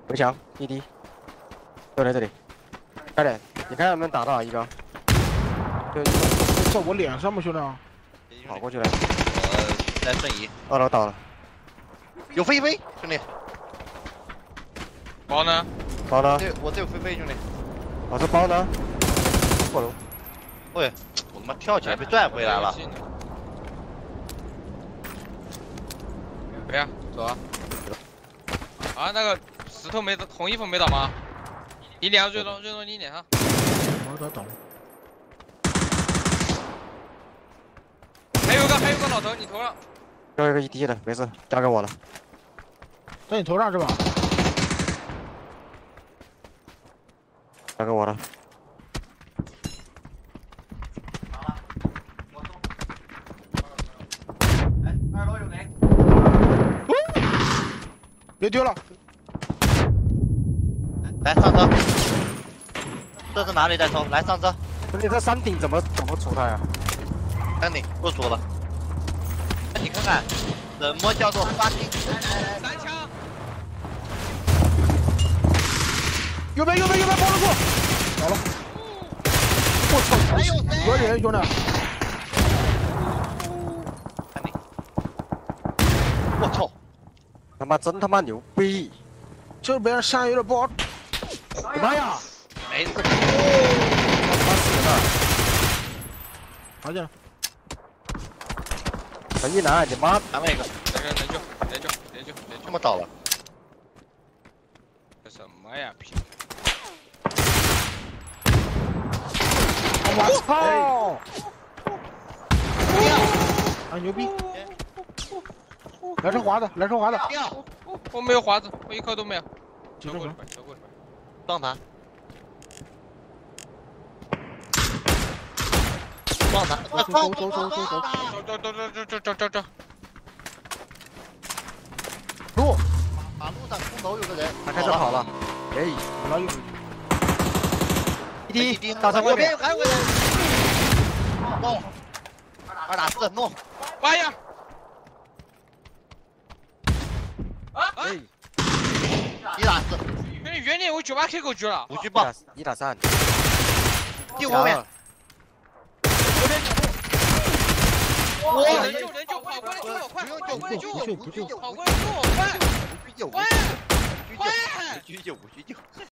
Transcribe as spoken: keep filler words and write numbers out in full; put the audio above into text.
回墙滴滴，就在这里，快点，你看能不能打到一个？就在我脸上吗，兄弟？ 跑过去了。 我在瞬移， 二楼倒了， 有飞飞，兄弟。 包呢？ 包呢？ 对，我这有飞飞，兄弟。 我这包呢？过楼。 喂，我他妈跳起来被拽回来了。 对呀，走啊！啊，那个石头没红衣服没倒吗？你脸上最多最多你脸上。 我在等。 还有个还有个老头，你头上。 最后一个一滴的，没事，交给我了。 在你头上是吧？ 交给我了。 哎，二楼有雷。 别丢了。 来上车。这是哪里在抽？来上车。 兄弟，这山顶怎么怎么出他呀？ 山顶不说了。你看看，什么叫做发金？ 三枪。 右边右边右边包得住，好了。我操！ 还有谁？ 有人兄弟。 山顶。我操！ 他妈真他妈牛逼！ 这边山有点不好。 我的妈呀！ 没事。 他死了！ 发现了。 陈一楠，你妈！ 咱们一个。 这个人救人救人救人救。 这么早了？ 这什么呀？屁！ 我操！啊牛逼！来车滑子，来车滑子。 我没有华子，我一颗都没有。走过来，走过来。 撞他！撞他！ 走走走走走走。 走走走走走走走走。 路， 马路上空楼有个人， 他开始跑了。哎， 我来一回。 一滴，大山外面。 还有个人。弄，二打四弄。 哎呀！啊！ 哎， 一打四。 兄弟，原点我九八 K 狗狙了。 五局爆。 一打三。 第五面。 我人救人救，跑过来救我，快！跑过来救我， 不救不救跑过来救我，快！ 五局救， 快！ 五局救，五局救。